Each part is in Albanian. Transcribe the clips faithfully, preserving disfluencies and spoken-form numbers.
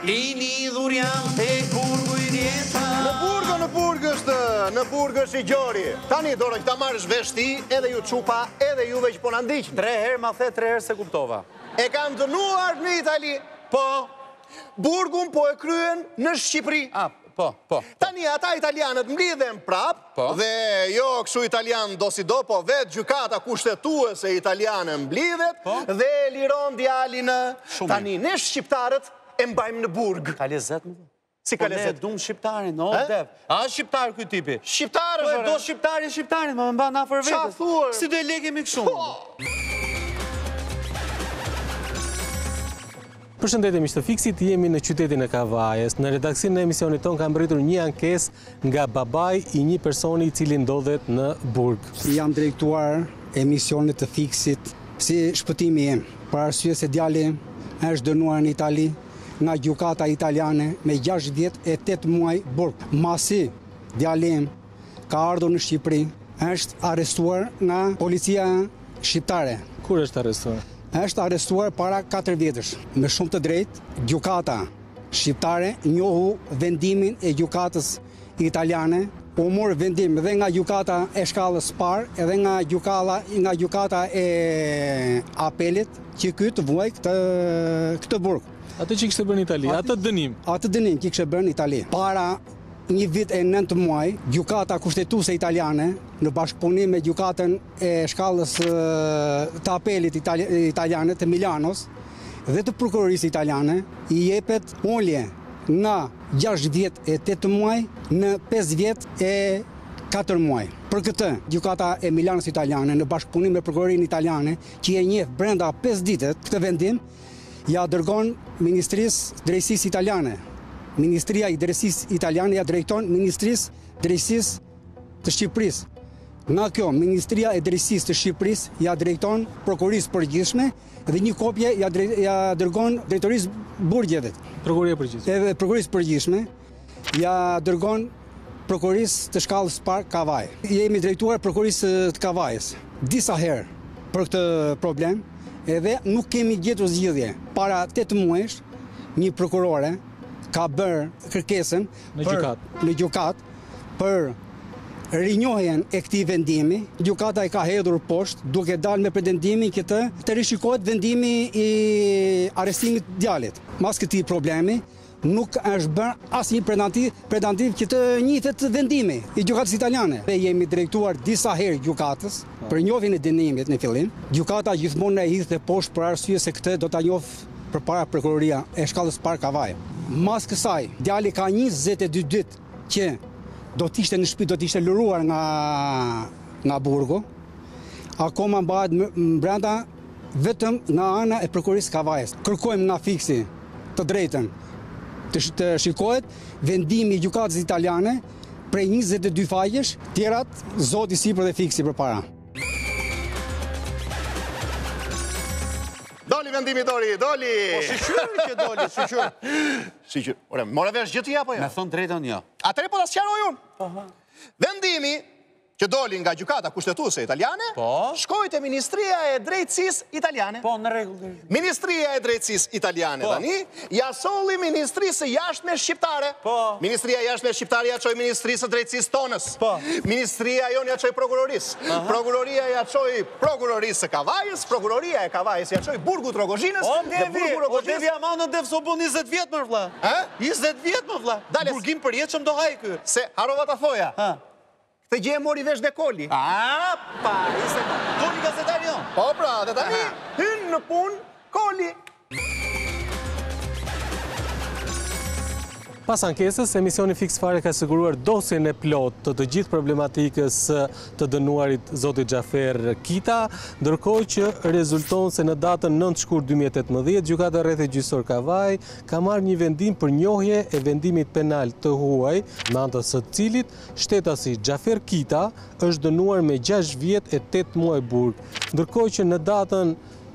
I lidhur jam te burgu i rjeta. Në burgë, në burgë është, në burgë është i gjori. Tani, dore, këta marrësh veshti, edhe ju qupa, edhe juve që po në ndiqnë. Tre herë ma the, tre herë se kuptova. E kanë dënuar në Itali. Po. Burgun po e kryen në Shqipëri. A, po, po. Tani, ata italianët mblidhen prap, Po. dhe jo kështu italian do si do, po vetë gjykata kushtetuese italiane mblidhet, Po. dhe liron djalin në... Shumë. Tani, ne shqiptarët e mbajmë në burg. Ka lezet më? Si ka Po ne lezet? dum shqiptarin, o, E? dev. A, shqiptar këj tipi? Shqiptarë, Po e zore. do shqiptari, shqiptarin, më më mba na për Qa vetës. thuar? Si do e lekemi kështu? Përshëndetje miq të Fiksit, jemi në qytetin e Kavajës. Në redaksinë e emisionit ton ka mbritur një ankesë nga babai i një personi i cili ndodhet në burg. Jam drejtuar emisionit të Fiksit si shpëtimi jem, për arsye se djali është dënuar në Itali nga gjykata italiane me gjashtë vjet e tetë muaj burg. Masi djali im ka ardhur në Shqipëri, është arrestuar nga policia shqiptare. Kur është arrestuar? Është arrestuar para katër vjetësh. Me shumë të drejtë, gjykata shqiptare njohu vendimin e gjykatës italiane, u mor vendim edhe nga gjykata e shkallës parë, edhe nga gjykalla nga gjykata e apelit, që ky të vuaj këtë këtë burg. Atë që kishte bërë në Itali, atë dënim. Atë dënim që kishte bërë në Itali. Para një vit e nëntë muaj, gjykata kushtetuese italiane, në bashkëpunim me gjykatën e shkallës e, të apelit itali, italiane të Milanos dhe të prokurorisë italiane, i jepet ulje nga gjashtë vjet e tetë muaj në pesë vjet e katër muaj. Për këtë, gjykata e Milanos italiane në bashkëpunim me prokurorinë italiane, që e njeh brenda pesë ditët këtë vendim, ja dërgon Ministrisë Drejtësisë italiane. Ministria i Drejtësisë italiane ja drejton Ministrisë Drejtësisë të Shqipërisë. Nga kjo, Ministria e Drejtësisë të Shqipërisë ja drejton Prokurorisë Përgjithshme dhe një kopje ja, drejt, ja dërgon Drejtorisë Burgjeve. Prokuroria e Përgjithshme. Edhe Prokurorisë Përgjithshme ja dërgon Prokurorisë të shkallës parë Kavaj. Jemi drejtuar Prokurorisë të Kavajës disa herë për këtë problem, edhe nuk kemi gjetur zgjidhje. Para tetë muajsh, një prokurore ka bërë kërkesën Në për- gjykat. në gjykat për rinjohjen e këtij vendimi. Gjykata e ka hedhur poshtë duke dalë me pretendimin që të, të rishikohet vendimi i arrestimit të djalit. Mas këtij problemi nuk është bërë asnjë pretendim, pretendim që të njihet vendimi i gjykatës italiane. Ne jemi drejtuar disa herë gjykatës për njohjen e dënimit në fillim. Gjykata gjithmonë na e hidhte poshtë për arsye se këtë do ta njoh përpara prokuroria e shkallës parë Kavaj. Mas kësaj, djali ka njëzet e dy ditë që do t'ishte në shtëpi, do t'ishte lëruar nga nga burgu. Akoma mbahet brenda vetëm nga ana e prokurorisë Kavajës. Kërkojmë nga Fiksi të drejtën të, sh të shikohet vendimi i gjykatës italiane prej njëzet e dy faqesh, tjerat zoti sipër dhe Fiksi përpara. Doli vendimi, doli, doli! Po shiqyrë që doli, shiqyrë. Shiqyr. Ore, more vesh gjithë apo jo? Me thonë drejton jo. Atëre po ta sqaroj unë. Vendimi që doli nga gjykata kushtetuese italiane, Po. shkoi te Ministria e Drejtësisë italiane. Po, në rregull. Ministria e Drejtësisë italiane Po. tani ja solli Ministrisë së Jashtme shqiptare. Po. Ministria e Jashtme shqiptare ja çoi Ministrisë së Drejtësisë tonës. Po. Ministria jon ja çoi prokurorisë. Prokuroria ja çoi prokurorisë së Kavajës, prokuroria e Kavajës ja çoi burgut Rogozhinës. O, dhe Devi, burgu o, Rogozhinës- Devi Amano, Dev, so bu njëzet vjetë më vla. E? njëzet vjetë më vla. Dales. Burgim për jetë që më do haj kë. Se harova ta thoja. Ha. Këtë gjë e mori vesh dhe Koli. A, pa, ise ma. Toni gazetari jo. Po pra, dhe tani hyn në punë Koli. Pas ankesës, emisioni Fix Fare ka siguruar dosjen e plot të të gjithë problematikës të dënuarit zoti Xhafer Kita, ndërkohë që rezulton se në datën nëntë shkurt dy mijë e tetëmbëdhjetë, gjykata rrethë gjyqësor Kavaj ka marrë një vendim për njohje e vendimit penal të huaj, me anë të së cilit shtetasi Xhafer Kita është dënuar me gjashtë vjet e tetë muaj burg, ndërkohë që në datën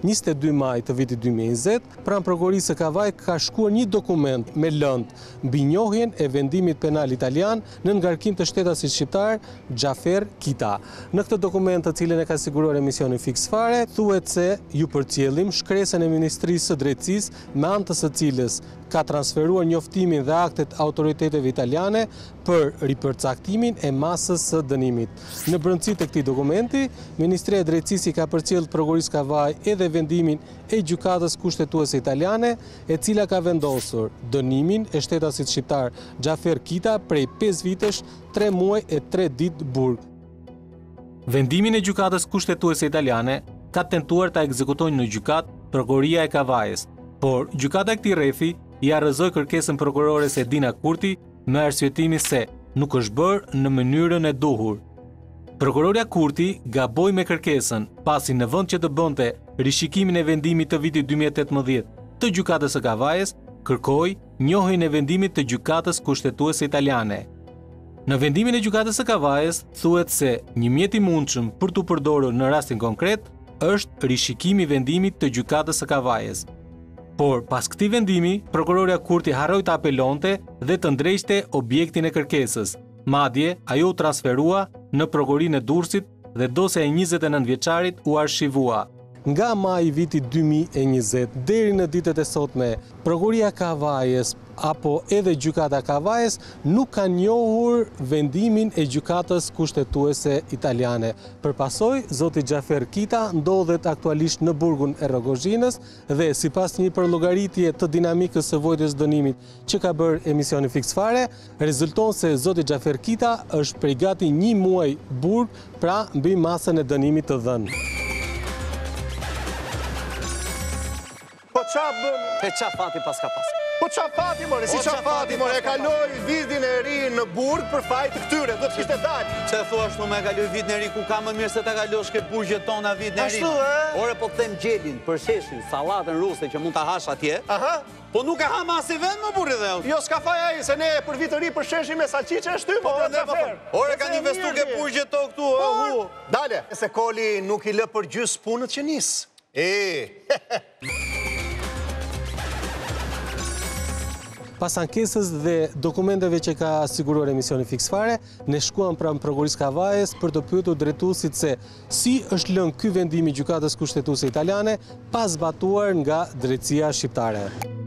njëzet e dy maj të vitit dy mijë e njëzet, pranë prokurorisë së Kavaj ka shkruar një dokument me lëndë mbi njohjen e vendimit penal italian në ngarkim të shtetasit shqiptar Xhafer Kita. Në këtë dokument, të cilën e ka siguruar emisioni Fix Fare, thuhet se ju përcjellim shkresën e Ministrisë së Drejtësisë me anë të së cilës ka transferuar njoftimin dhe aktet autoriteteve italiane për ripërcaktimin e masës së dënimit. Në brëndësi të këtij dokumenti, Ministria e Drejtësisë i ka përcjellë prokurorisë Kavaj edhe vendimin e gjykatës kushtetuese italiane, e cila ka vendosur dënimin e shtetasit shqiptar Xhafer Kita prej pesë vitesh, tre muaj e tre ditë burg. Vendimin e gjykatës kushtetuese italiane ka tentuar ta ekzekutojnë në gjykatë prokuroria e Kavajës, por gjykata e këtij rrethi i arrëzoi kërkesën prokurores Edina Kurti me arsyetimin se nuk është bërë në mënyrën e duhur. Prokuroria Kurti gaboi me kërkesën, pasi në vend që të bënte rishikimin e vendimit të vitit dy mijë e tetëmbëdhjetë të gjykatës së Kavajës, kërkoi njohjen e vendimit të gjykatës kushtetuese italiane. Në vendimin e gjykatës së Kavajës thuhet se një mjet i mundshëm për t'u përdorur në rastin konkret është rishikimi i vendimit të gjykatës së Kavajës. Por pas këtij vendimi, prokuroria Kurti harroi të apelonte dhe të ndrejshte objektin e kërkesës. Madje ajo u transferua në prokurinë e Durrësit dhe dosja e njëzet e nëntë vjeçarit u arshivua. Nga maj i vitit dy mijë e njëzet deri në ditët e sotme, prokuria Kavajës apo edhe gjykata Kavajës nuk ka njohur vendimin e gjykatës kushtetuese italiane. Përpasoj, zoti Xhafer Kita ndodhet aktualisht në burgun e Rogozhinës dhe sipas një përllogaritje të dinamikës së vojtjes dënimit që ka bërë emisioni Fix Fare, rezulton se zoti Xhafer Kita është prej gati një muaj burg, pra mbi masën e dënimit të dhënë. Po qa bën? E qa fati pas ka pas. Po qa fati, more, si Po qa qa fati, fati, more, e pas ka kaloi vitin e ri në burg për fajt të këtyre, do të kishte dalë. Që e thua ashtu me kaloj vit në ri, ku ka më mirë se ta kalosh ke burgjet tona vit në ri. Ashtu, e? Ore, po të them gjelin, për sheshin, sallatën ruse që mund ta hash atje. Aha. Po nuk e ha masi vend më burri dhe unë. Jo, s'ka faj ai, se ne për vit të ri për sheshim me salqiqe është ty, po ne të po Xhafer. Ore, kanë investu ke burgjet to këtu, o hu. Dale, se Koli nuk i lë për gjys punët që nis. E, Pas ankesës dhe dokumenteve që ka siguruar emisioni Fix Fare, ne shkuam pranë prokurorisë Kavajës për të pyetur drejtuesit se si është lënë ky vendim i gjykatës kushtetuese italiane pas zbatuar nga drejtësia shqiptare.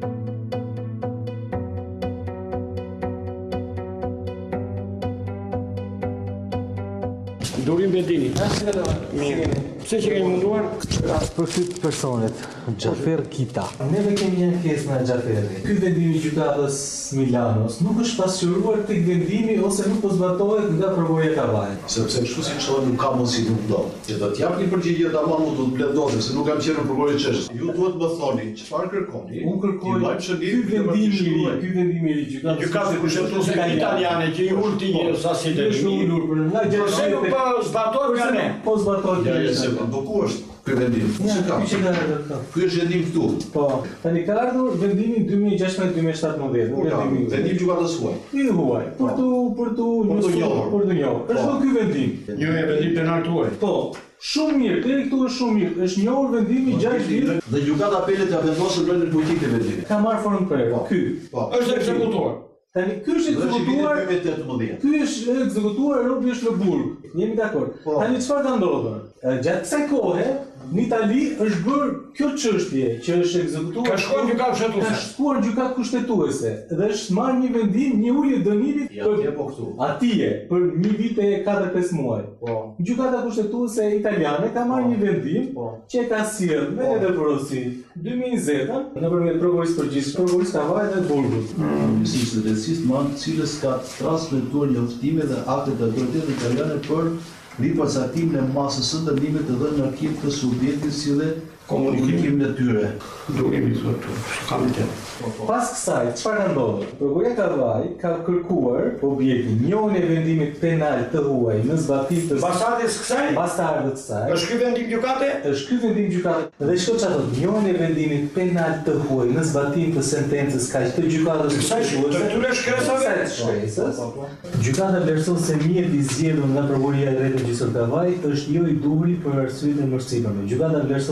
Durim Bedini. Mirë. Pse që keni munduar? Për këtë personet, Xhafer Kita. Neve kemi një ankesë me Xhaferin. Ky vendim i gjykatës Milanos nuk është pasqyruar tek vendimi ose nuk po zbatohet nga prokuroria e Kavajës. Sepse kështu si çon nuk ka mundësi nuk do. Që do të jap një përgjigje tamam mund të bledosë, se nuk kam qenë në prokurori çeshës. Ju duhet më thoni çfarë kërkoni. Unë kërkoj Ju lajm shënim ky vendimi i ri, ky vendimi i ri gjykatës Gjykata kushtetuese italiane që i ulti një sasi dënimi. ulur për nga Pse nuk po zbatohet nga ne? Po zbatohet. Ja, ja, se do ku është ky vendim? Ja, Çka? ky që ka ardhur. Ky është vendim këtu. Po, tani ka ardhur vendimi dy mijë e gjashtëdhjetë dy mijë e shtatëmbëdhjetë, Ku ka? vendimi. Vendim gjykatës huaj. I huaj, për tu për tu Për të njohur. për të njohur. Është Po. ky vendim. Një e vendim penal tuaj. Po, shumë mirë, deri këtu është shumë mirë. Është njohur vendimi gjashtë vjet. Dhe gjykata apelit ka vendosur rëndin politike të vendimit. Ka marrë formë për ky. Po. Është ekzekutuar. Tani ky është ekzekutuar. dy mijë e tetëmbëdhjetë. Ky është ekzekutuar, robi është në burg. Jemi dakord. Po. Tani çfarë ka ndodhur? Gjatë kësaj kohe, në Itali është bërë kjo çështje që është ekzekutuar. Ka shkuar në gjykatë kushtetuese. Ka shkuar në gjykatë kushtetuese dhe është marrë një vendim, një ulje dënimit Ja, atje po këtu. atje për një vit e katër pesë muaj. Po. Gjykata kushtetuese italiane ka marrë një vendim Po. që e ka sjellë me edhe porosi dy mijë e njëzet nëpërmjet prokurorisë përgjithshme, prokurorisë Kavajës dhe Burgut. Ministrisë së Drejtësisë me anë të cilës ka transmetuar njoftime dhe akte të autoritetit italiane për ripërcaktimin e masës së dënimit të dhënë në arkiv të subjektit si dhe komunikimin e tyre. Durimi thotë. Kam të. Pas kësaj, çfarë ka ndodhur? Prokuroria Kavaj ka kërkuar objektin njohjen e vendimit penal të huaj në zbatim të Basadis kësaj? bastardët saj. Është ky vendim gjykate? Është ky vendim gjykate. Dhe shkoj çfarë thotë, njohjen e vendimit penal të huaj në zbatim të sentencës kaq të gjykatës Kësaj të tyre shkresave? Kësaj shkresës. Gjykata vlerëson se mjeti i zgjedhur nga prokuroria e drejtë gjyqësore Kavaj është jo i duhur për arsye të mërsipërme. Gjykata vlerëson se një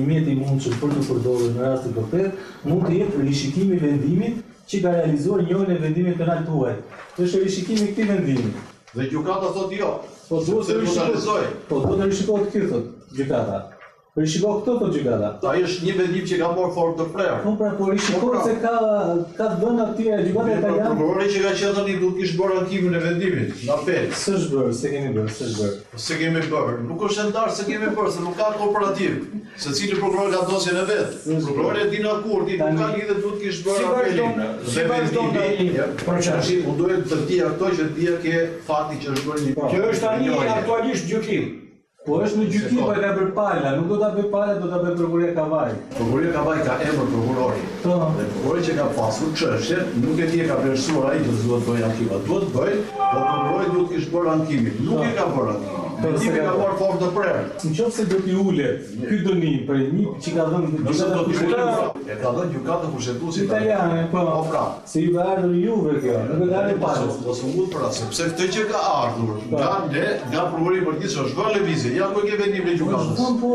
mjeti i mundshëm për të përdorur në rast të vërtet mund të jetë rishikimi i vendimit që ka realizuar njërin e vendimit penal tuaj. Është rishikimi i këtij vendimi. Dhe gjykata thotë jo. Po duhet të rishikohet. Po duhet të rishikohet ky thotë gjykata. Rishiko këto thotë gjykata. Ai është një vendim që ka marrë formë të prerë. Po pra, po rishikohet se ka ka dhëna të tjera gjykata italiane. Prokurori që ka qenë tani duhet kishte bërë ankimin e vendimit në apel. S'është bërë, se kemi bërë, s'është bërë. Se kemi bërë. Nuk është e ndarë se kemi bërë, se nuk ka kooperativ. Secili prokuror ka dosjen e vet. Prokurori e din akurdi, nuk ka lidhje duhet kishte bërë apelin. Si vazhdon procesi? Unë duhet të di ato që dia ke fakti që është bërë një. Që është tani aktualisht gjykim. Po është në gjykim, po e ka bërë pala, nuk do ta bëj pala, do ta bëj prokuroria Kavaj. Prokuroria Kavaj ka emër prokurori. Po. Dhe prokurori që ka pasur çështje, nuk e di e ka vlerësuar ai që duhet bëj ankimin. Duhet bëj, po prokurori duhet kishte bërë ankimin. Nuk e ka bërë ankimin. Vendimi ka marrë formë të prerë. Nëse do t'i ulet ky dënim për një që ka dhënë Nëse do t'i gjykata ulet, e ka dhënë gjykata kushtetuesit italiane, po. Po pra. Se ju ka ardhur juve kjo, nuk e ka ardhur Pas, pas. mos u mund pra, sepse këtë që ka ardhur nga ne, nga prokurori përgjithshëm është bërë lëvizje, ja ku e ke vendimin e gjykatës. Po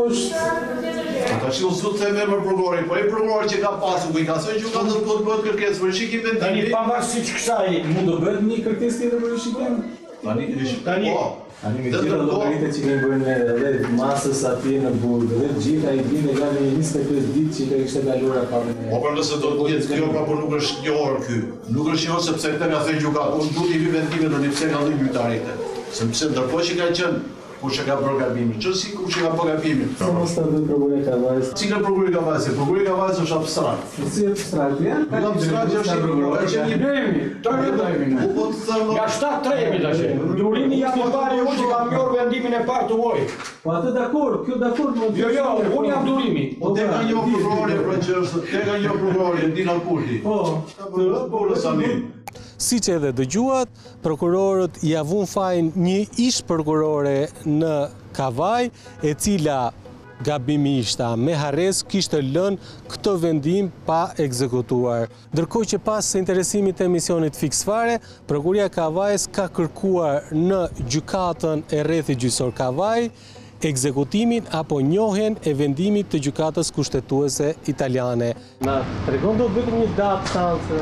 është Tash unë sot them emër prokurori, po ai prokuror që ka pasur ku i ka thënë gjykatës do të bëhet kërkesë për shikim Tani vendimi. pavarësisht kësaj, mund të bëhet një kërkesë tjetër për rishikim? Tani Tani- po. Tani me Dhe gjitha ndërkohë- llogaritë që kemi bërë ne edhe masës atje në burg, edhe të gjitha i vinë nga një njëzet e pesë ditë që i ka kishte kaluar afër me. Po për nëse do të jetë kjo, pa po nuk është një orë ky. Nuk është një orë sepse këtë ka thënë gjykata. Unë duhet i vi vendimin në një pse ka dhënë gjyqtarit. Sepse ndërkohë që ka qenë kush e ka bërë gabimin, çësi kush e ka bërë gabimin. Po mos ta bëj prokuroria Kavaj. Cila prokurori ka vajse? Prokurori ka vajse është abstrakt. Si abstrakt janë? Nuk abstrakt që është prokuror, ka qenë një Drejmi, tani drejmi. Po po të them Nga shtatë tremi tash. Durimi jam i pari unë që kam njohur vendimin e parë tuaj. Po atë dakord, kjo dakord mund. Jo, jo, unë jam durimi. Po te ka një prokurori pra që është, te ka një prokurori, Dina Kurti. Po, Të po Sami. siç edhe dëgjuat, prokurorët ia vun fajin një ish prokurore në Kavaj, e cila gabimishta me harres kishte lënë këtë vendim pa ekzekutuar. Ndërkohë që pas së interesimit të emisionit Fix Fare, Prokuroria Kavajës ka kërkuar në gjykatën e rrethit gjyqësor Kavaj ekzekutimin apo njohjen e vendimit të gjykatës kushtetuese italiane. Na tregon do vetëm një datë seance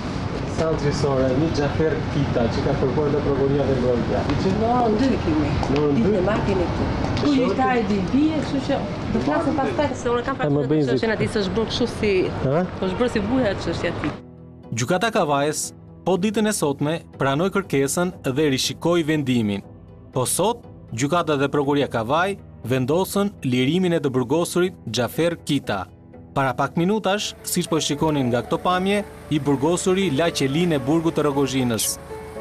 seance gjyqësore, një Xhafer Kita që ka kërkuar te Prokuroria e Mbrojtja. No, ndër kemi. Ditë në makine këtu. Tu gjyqtari di bie, kështu që do flasë pastaj se unë kam më bëjnë pasur çështjen aty se është bërë kështu si, është bërë si buja çështja e tij. Gjykata Kavajës po ditën e sotme pranoi kërkesën dhe rishikoi vendimin. Po sot, gjykata dhe Prokuroria Kavaj vendosën lirimin e të burgosurit Xhafer Kita. Para pak minutash, siç po shikonin nga këto pamje, i burgosuri la qelin e burgut të Rogozhinës.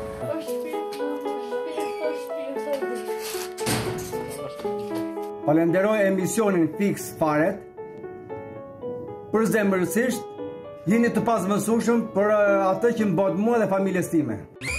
Falenderoj emisionin Fix Faret. Përzemërsisht jeni të pasmësueshëm për atë që më bët mua dhe familjes time.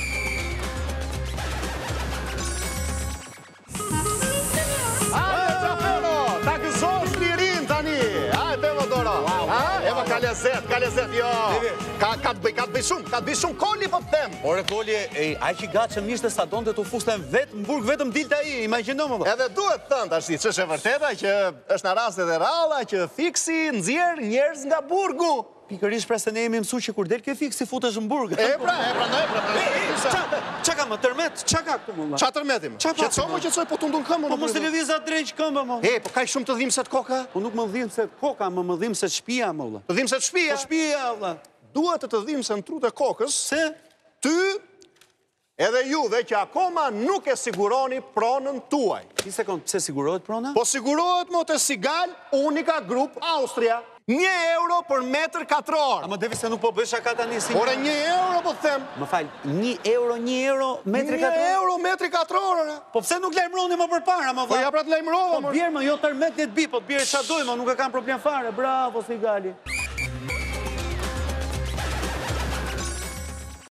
Ka lezet, ka lezet, jo. Ka të bëj, ka të bëj shumë, ka të bëj shumë koli po të them. Ore koli, ai që gatshëm ishte sa donte të fusten vetë në burg vetëm dilte ai, imagjino më. Edhe duhet thënë tash si ç'është e vërteta që është në rast edhe ralla që Fiksi nxjerr njerëz nga burgu. Pikërisht pra se ne jemi mësuar që kur del ke Fiksi futesh në burg. E pra, e pra, e pra. Çka ka më tërmet? Çka ka këtu më? Ça tërmetim? Qetso më qetso po tundun këmbën. Po mos televiz atë drejt këmbë më. E, po kaq shumë të dhimbse të koka? Po nuk më dhimbse se koka, më më dhimbse shtëpia më valla. Të dhimbse të shtëpia? Po shtëpia valla. Duhet të të dhimbse në trut e kokës. Se ty edhe juve që akoma nuk e siguroni pronën tuaj. Një sekond, pse sigurohet prona? Po sigurohet mo të Sigal Unica Group Austria. Një euro për metër katror. A më devi se nuk po bësh aka tani si... Ore, një euro po të them. Më fal, një euro, një euro, metri katror? Një euro, metri katror, ore. Po pse nuk lajmëroni më përpara, më valla? Po ja pra të lajmërova, Po bjerë më, jo tërmet një të bi, po të bjerë qa dojmë, nuk e kam problem fare. Bravo, Sigali.